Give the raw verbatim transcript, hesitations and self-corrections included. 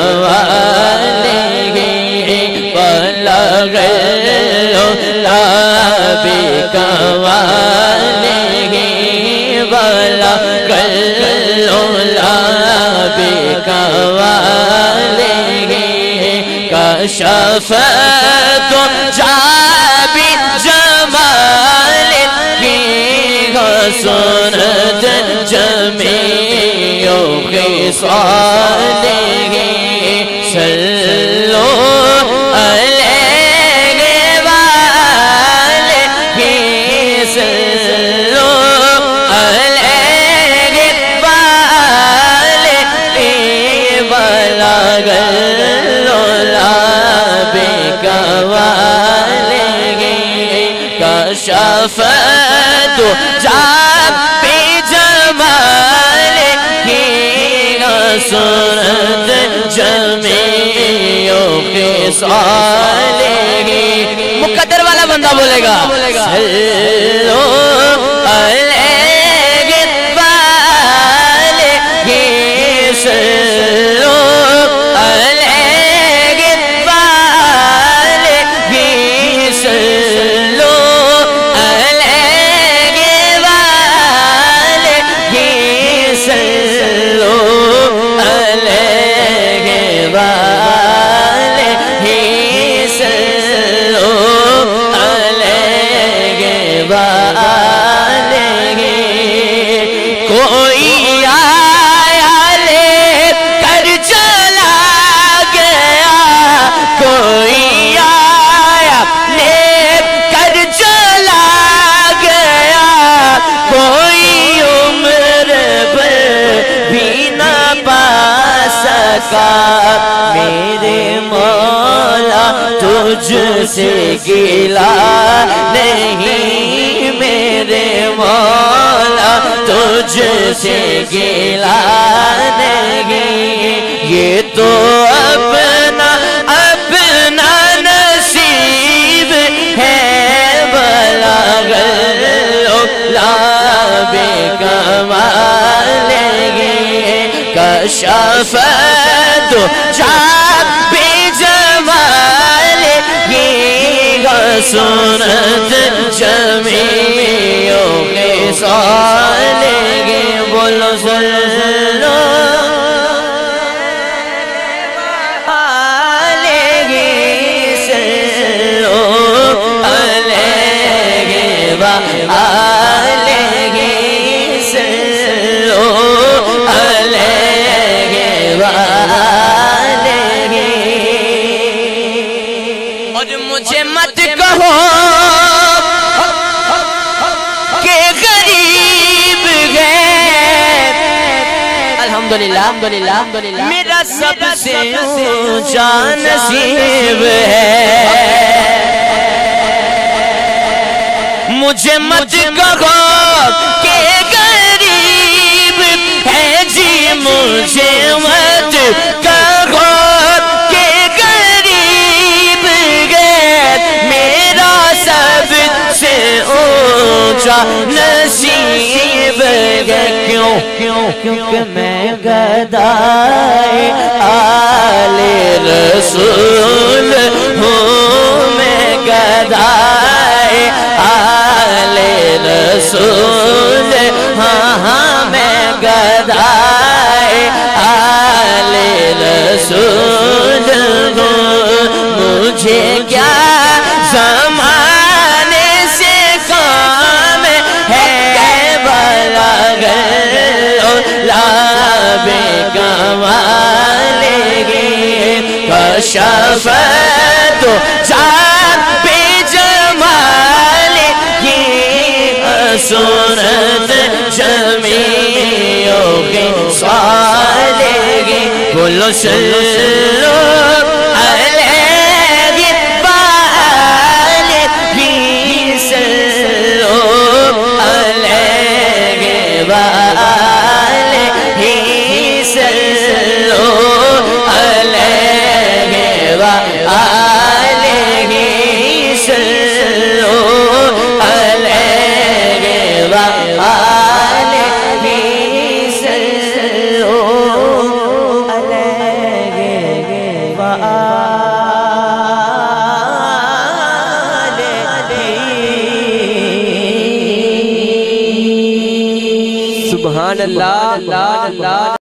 والے بلغ العلا بکمالہ بلغ العلا بکمالہ کشف الدجى بجمالہ حسنت جمیع خصالہ صلو علیہ وآلہ صلو علیہ وآلہ بلغ العلا بکمالہ کشف الدجى بجمالہ حسنت جمیع خصالہ مقدر والا بندہ بولے گا صلو علیہ وآلہ صلو علیہ وآلہ صلو علیہ وآلہ صلو علیہ وآلہ صلو علیہ وآلہ کوئی آیا لے کر چلا گیا کوئی آیا لے کر چلا گیا کوئی عمر بھر بھی نہ پا سکا میرے مولا تجھ سے گلا نہیں میرے مولا تجھ سے گلا نہیں یہ تو اپنا اپنا نصیب ہے بلغ العلا بکمالہ کشف الدجى بجمالہ حسنت جمیع خصالہ بولو صلو علیہ صلو علیہ وآلہ صلو علیہ وآلہ اور مجھے مت کہو کہ غریب ہے الحمدللہ میرا سب سے اونچا نصیب ہے مجھے مت کہو کہ غریب ہے جی مجھے مت کہو کہ غریب ہے میرا سب سے اونچا نصیب ہے کیوں کیونکہ میں گدائے آل رسول ہوں میں گدائے آل رسول ہاں ہاں میں گدائے آل رسول ہوں مجھے کیا زمانے سے کام ہے بلغ العلا بکمالہ کشف الدجى بجمالہ حسنت جمیع خصالہ بولو صلو علیہ وآلہ صلو علیہ وآلہ صلو علیہ وآلہ صلو علیہ وآلہ صلو علیہ سبحان اللہ اللہ اللہ